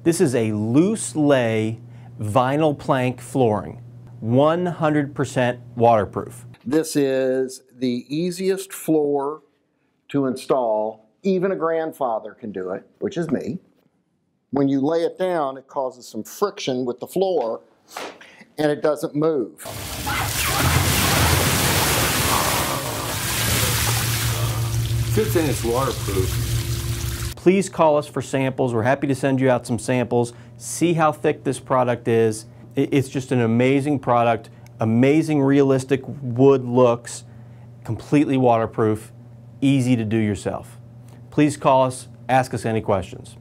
This is a loose lay vinyl plank flooring, 100% waterproof. This is the easiest floor to install. Even a grandfather can do it, which is me. When you lay it down, it causes some friction with the floor and it doesn't move. Good thing it's waterproof. Please call us for samples. We're happy to send you out some samples. See how thick this product is. It's just an amazing product, amazing realistic wood looks, completely waterproof, easy to do yourself. Please call us, ask us any questions.